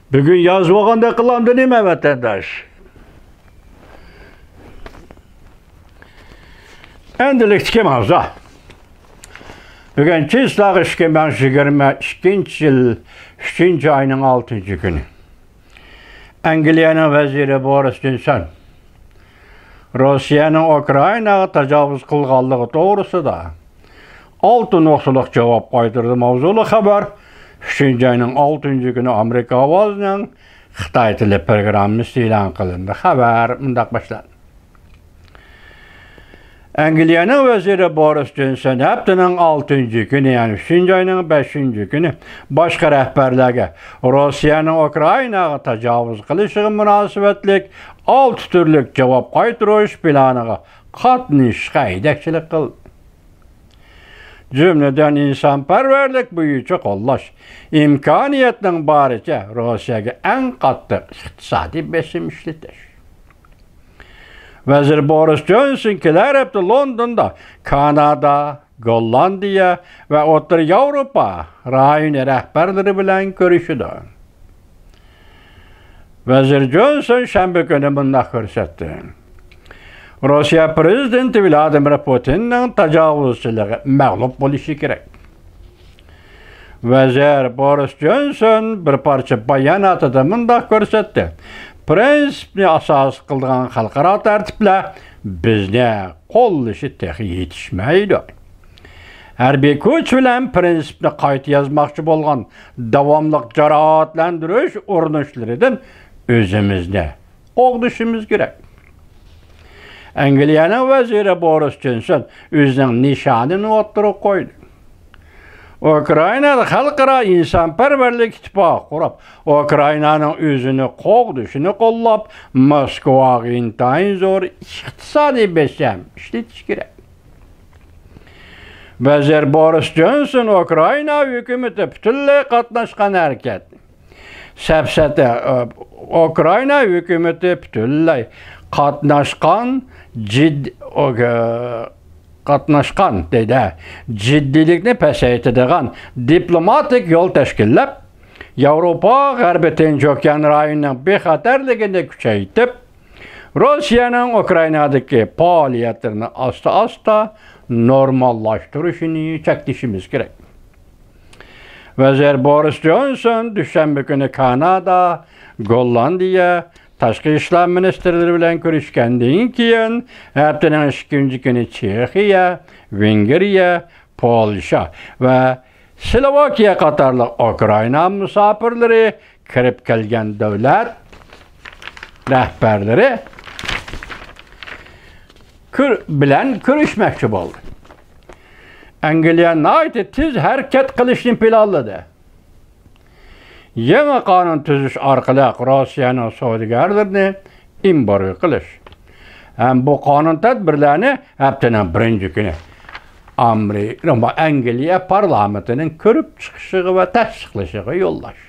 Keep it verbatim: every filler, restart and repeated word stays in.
Bugün yazıp olganda kılamdı neme vatandaş? Endilik kim avza? Bugün çizlağı işkemen yigirme ikkinchi yıl üçüncü ayının altıncı günü. Angliyanın veziri Boris Johnson Rusiyanın Ukraynaga tajavuz kılganlığı doğrusida altı noktalık cevap qaytırdı mavzulu haber. üçüncü ayının altıncı günü Amerika avazının Xitay tili programı ilan kılındı. Haber mundaq başlandı. Angliyanın veziri Boris Johnson haftanın altıncı günü, yani üçüncü ayının beşinci günü başka rehberlerge Rusiyanın Ukraynaga tajavuz kılışı münasebetlik altı türlük cevap qaytırış planıga qatnışqa yedekçilik kıldı. Cümleden insanperverlik büyücü kollaş, imkaniyetinin barice Rusiyaga en katı iktisadi besim işletir. Vezir Boris Johnson'kiler hep de London'da, Kanada, Gollandiya ve Orta Avrupa rayonu rehberleri bilen görüşüdü. Vezir Johnson şembe günü bunda körsetti. Rusya prezidenti Vladimir Putin'nin tajavuzçılığı mağlup buluşu gerek. Vezir Boris Johnson bir parça bayanatı mında körsetti. Prensipni asas kıldıgan halkara tertiple bizne kol işi tehi yetişmeydi. Harbiy kuch bilen prensipni qayta yazmakçı bolgan davamlıq jarahatlendiriş urinişlerinden özümüzde oğduşumuz gerek. Angliyanın veziri Boris Johnson özünün nişanını oturup koydu. Ukrayna'da halkara insanperverlik ittifaqı kurup, Ukrayna'nın özünü qoğduşunu qollap, Moskvaga intayin zor iqtisadi besem işletiş gerek. Vezir Boris Johnson Ukrayna hükümeti bütünlüğü qatnaşqan hareket. Sepsete Ukrayna hükümeti bütünlüğü qatnaşqan ciddi qatnaşqan dedi, ciddilikni pasaytadigan diplomatik yol teşkillab, Avrupa G'arbiy Tinch okean rayonining bexatarligini kuchaytib, Rusiyaning Ukraynadagi faoliyatlarini asta-asta normallaştırışını çekişimiz gerek. Vezir Boris Johnson düşenbe günü Kanada, Gollandiya, Tashqi ishlar ministrlari bilan ko'rishgandan keyin haftaning ikkinchi kuni Chexiya, Vengriya, Polsha va Slovakiya qatorli Ukraina musofirlari kirib kelgan davlat rahbarlari bilan ko'rishmoqchi bo'ldi. Angliya nəhayət tez hərəkət qilishni planladı. Yeni qanun tüzüş arqali Rusiyanın savdogarlarini embargo qilish. Hem bu qanun tədbirlərini haftanın birinci günü Amerika, Angliya parlamentinin ko'rib chiqishi va tasdiqlashiga yo'llash.